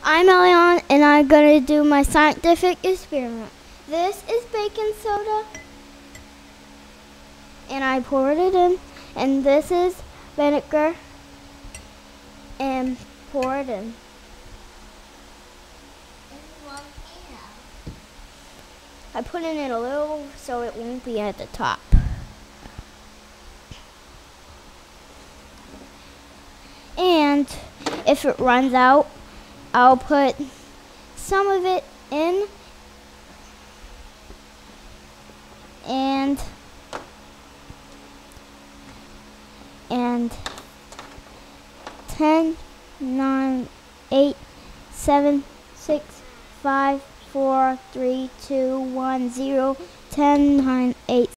I'm Eliyon, and I'm going to do my scientific experiment. This is baking soda, and I poured it in, and this is vinegar, and pour it in. I put it in a little so it won't be at the top. And if it runs out, I'll put some of it in and 10, 9, 8, 7, 6, 5, 4, 3, 2, 1, 0, 10, 9, 8,